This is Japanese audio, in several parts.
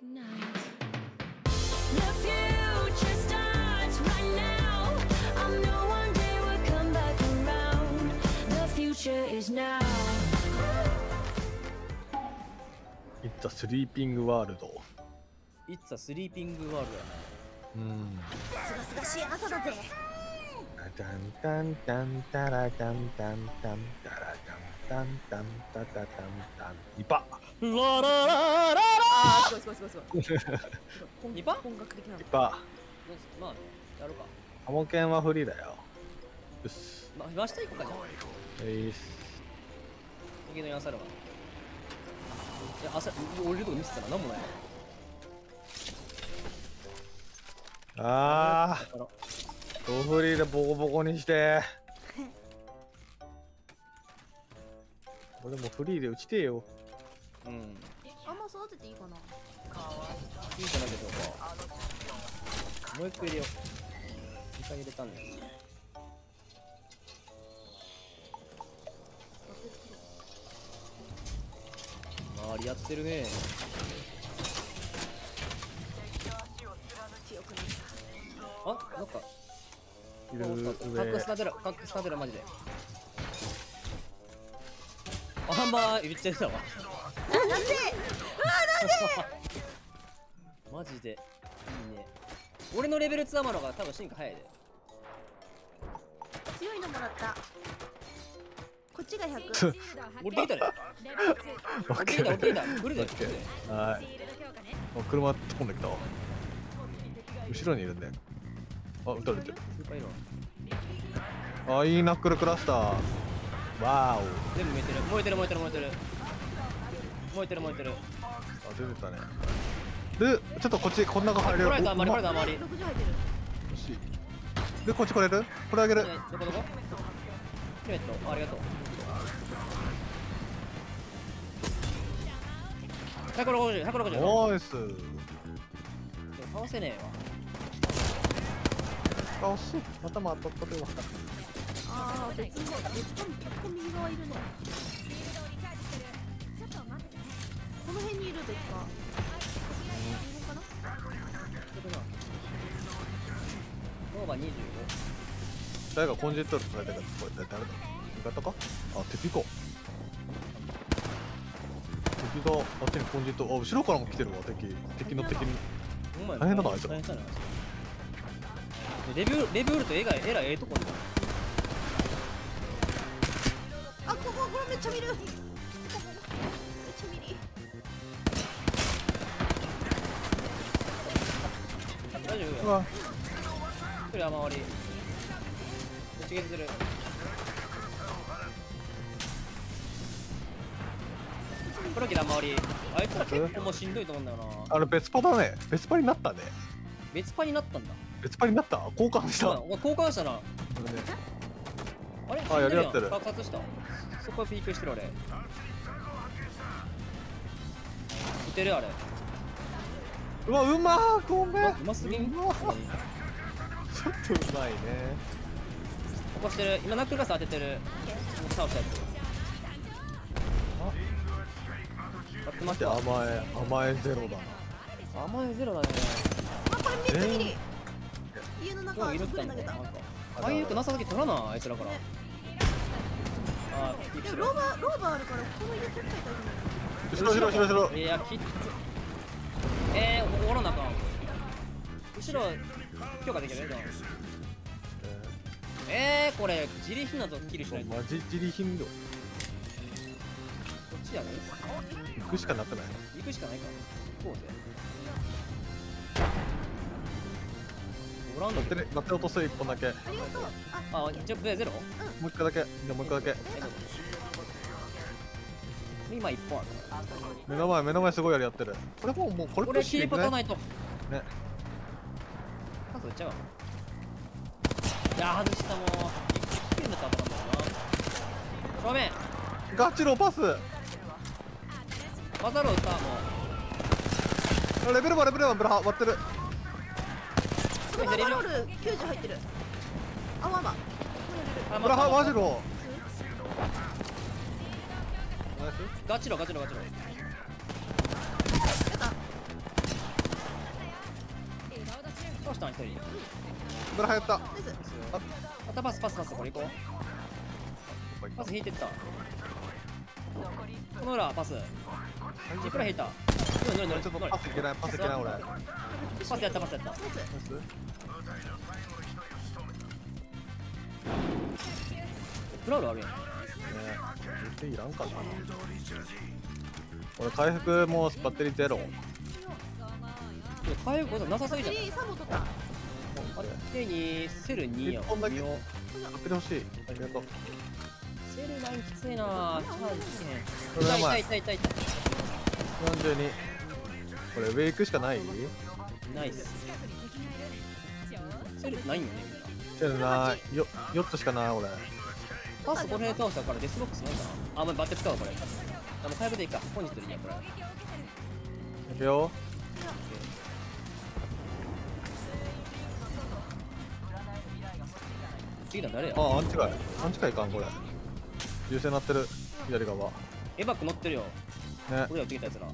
It's a sleeping world. It's a sleeping world やな。 すがすがしい朝だぜ。 タンタンタンタラタンタンタンタラタンタンタンタタタンタン。イパ。 ラララララ。 すごいすごいすごいすごい。 イパ？ 本格的なの。 イパ。 まあやろうか。 ハモケンはフリーだよ。よし。 まあ下行こうかじゃあ。右のヤンサルは。いや朝降りるとこ見せたらなんもない。 ああ。ドフリーでボコボコにして。俺もフリーで打ちてえよ。 うん。 あんま育てていいかな。 いいじゃないでしょうか。もう一個入れよう。2回入れたんだよ。周りやってるね。 強くなった。 あ、なんか。 いるカックスタデラ、カックスタデラマジで。あんま言っちゃったわ。 なんでマジでいいね。俺のレベル2アマの方が多分進化早いで。 強いのもらった。こっちが100。 降りてきたね。降りてきた、降りてきた。来るで。 はい。車突っ込んできたわ。後ろにいるんだよ。あ、撃たれてる。あ、いいナックルクラスター。わーお。 全部燃えてる。燃えてる。燃えてる。燃えてる燃えてる。 あ、出てたね。で、ちょっとこっちこん中入れる。 これだ余り、これだ余り。 60入ってる。 よし。で、こっち来れる？これあげる。 どこどこ？ヒメット、ありがとう。160、160。 ナイス。 倒せねえわ。 倒す。頭当たったでは。 ああ、別の右側いるね。この辺にいる別か。この辺かな。 ノーバ25。 誰がコンジェットルされたか、これ誰だ？味方か？あ、敵か。敵があっちにコンジェット、あ、後ろからも来てるわ、敵の敵に。大変だな、あいつら。 レビュールとえらいええとこに。 あ、これめっちゃ見る。めっちゃ見る。 大丈夫うわ。 一人雨割り。ぶち切れてる。黒木の雨割り。あいつら結構もうしんどいと思うんだよな。 あれ別パだね。別パになったね。 別パになったんだ。 別パになった？交換した。 交換したな。あれ？ あ、やり合ってる。 爆発した。そこはピークしてるあれ。撃てるあれ。 うわ、うまー、ごめん。 うますぎん。 ちょっとうまいね。 起こしてる。今ナックルガス当ててる。倒したやつ。やってました。 甘えゼロだな。 甘えゼロだね。 あ、これめっちゃギリ。家の中に投げた。 体力なさすぎ取らなあいつらから。あー、でもローバーあるからこの家取っちゃいたいね。 後ろ。 いやきっつ。おらなあかん。後ろ強化できるね。これ自利品などキルしないと。 マジ自利品度。 こっちやね。 行くしかなくない？ 行くしかないか。こうぜ。おらんの。 待って落とす1本だけ。 ありがとう。 あ、じゃあゼロ？ もう1個だけ。じゃあもう1個だけ。 今1本ある。 目の前すごいやりやってる。これもうこれこれキーパーないと。 ね。 パス打っちゃうわ。いや外したもう。1点だったら当たらんだよな。正面。 ガチのパス。 バザロ打ったもう。 レベルはブラ割ってる。 スーパーバロール90入ってる。あわま。 ブラマジロ。 ガチロ。 やった。 したん一人。 ブラ流行った。 ナイス。 またパスこれ行こう。パス引いてった。この裏パス。いくら引いた。乗れちょっとパスいけない俺。 パスやった。 ナイス。 プラウルあるやん。 絶対いらんかな。俺回復もうバッテリーゼロ。 回復ことなさすぎじゃん。 リー3本取った。 バッテリーセル2や 1本だけ見よう。 バッテリー欲しい。ありがとう。 セル9きついなぁ。チャージしへん。 これ前痛い。 42。これ上行くしかない？ ナイス。セルないんよね、みんな。 じゃない。4つしかない俺。 パスこの辺倒したからデスボックスないかな。あ、もうバッテ使うわこれ。あ、もう回復でいいか。本日でいいや、これ。 いくよ。 次だ誰や。 あ、アンチかいかんこれ。優勢なってる左側。 エバック乗ってるよ。 ね、 これやってきたやつら。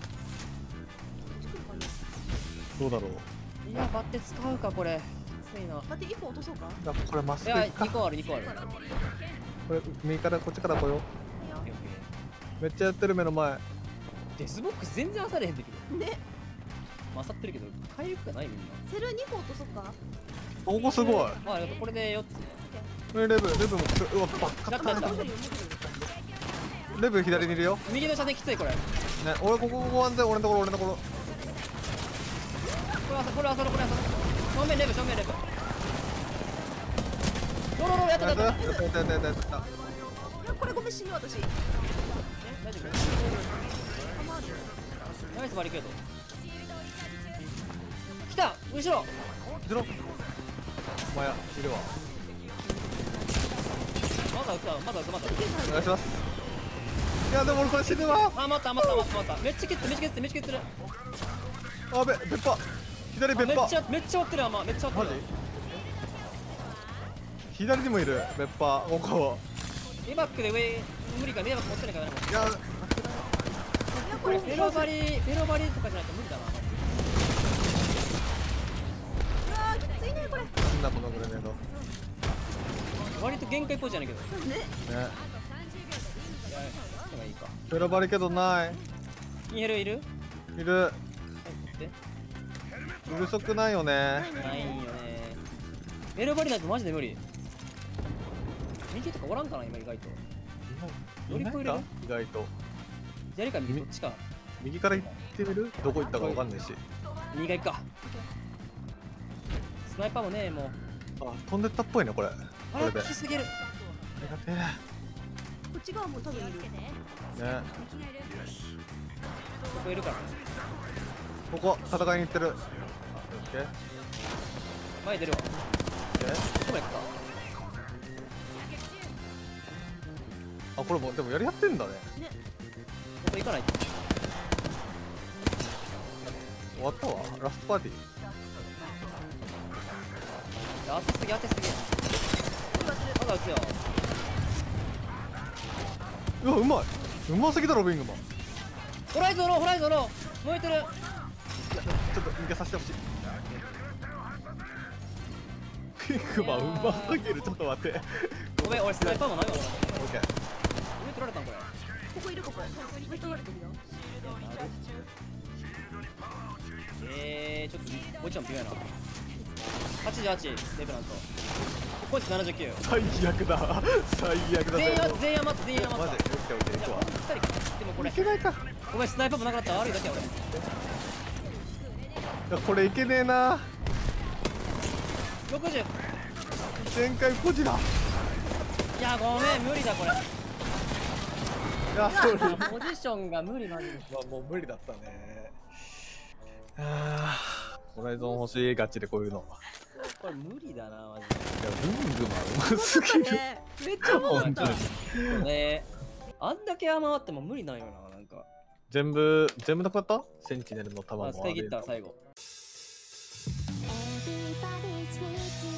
どうだろう。 いや、バッテ使うか、これ。きついな。 待って1本落とそうか。 いやこれまっすいや、 ぐ行くか。 2個ある。 これ右からこっちから来よう。めっちゃやってる目の前。 デスボックス全然漁れへんでけど。 ね。 まさってるけど、回復がないみんな。 セル2本落とそうか。 ここすごい。 まあ、これで4つ。 レブもうわバッカやったやった。 レブ左にいるよ。 右の車線きついこれ。こね、俺ここ安全。俺のところ。 れ朝。正面レブ。ロやった。 やった。 いやこれごめん死ぬ私。 大丈夫。ナイスバリケード。来た後ろ。 後ろ。お前やいるわ。 まだ撃つ。 お願いします。いやでも俺これ死ぬわ。 あ、待った。めっちゃ蹴ってる。 あべ別波。左別波。 めっちゃ追ってる。めっちゃ追ってマる。 ジ？左にもいる別波。ここ。 エバックで上無理か。エバック持ってないからね。 いやこれベロバリとかじゃないと無理だな。 うわーきついねこれ。 死んだこのグレネード。 割と限界っぽいじゃないけど。 ね。 ね。 いや、人がいいか。 ベロバリけどない。 インヘルいる？ いる。 はい、取って。 うるさくないよね。 ないんよね。ベロバリなんてマジで無理。右とかおらんかな今意外と。乗り越える？ 意外と。 左か右どっちか。 右から行ってみる？どこ行ったかわかんないし。 右が行くか。スナイパーもねもう。 あ、飛んでったっぽいねこれ。こあら、 れで。 きすぎる。 ありがてこっち側も多分いる。 え。ね。 ここいるから。 ここ戦いに行ってる。オッケー。 前出るわ。 オッケー。 どこ行くか。 あ、これもでもやり合ってんだね。 ね。 ここ行かないと。 終わったわ。ラストパーティー。 当てすぎ。まだ撃つよ。 うわ、うまい。うますぎだろビングマン。 ホライゾンロー燃えてる。 ちょっと逃げさせてほしい。ビングマンうますぎる。ちょっと待って。 ごめん、俺スナイパーもないわ。 オッケー。 上取られたんこれ。 ここいるここ。上取られてるよ。 ちょっともう一枚微妙やな。88レベラント。こいつ79。 最悪だ。最悪だ。 全員余った。 マジで。オッケーオッケー行くわ。 2人か。でもこれいけないか。 ごめん、スナイパーもなくなった。悪いだけや俺。 いやこれいけねえな。 60。 全開ポジだ。 いやごめん無理だこれ。 いやそう。 ポジションが無理マジで。 まあもう無理だったね。ああ、ホライゾン欲しいガチでこういうの。 これ無理だなマジいやビングマンうますぎる。 ね。 で。めっちゃ重かった本当に。 ね。あんだけ余っても無理なんよななんか。 全部なくなった？センチネルのまあ弾も使い切った最後。 Everybody's with you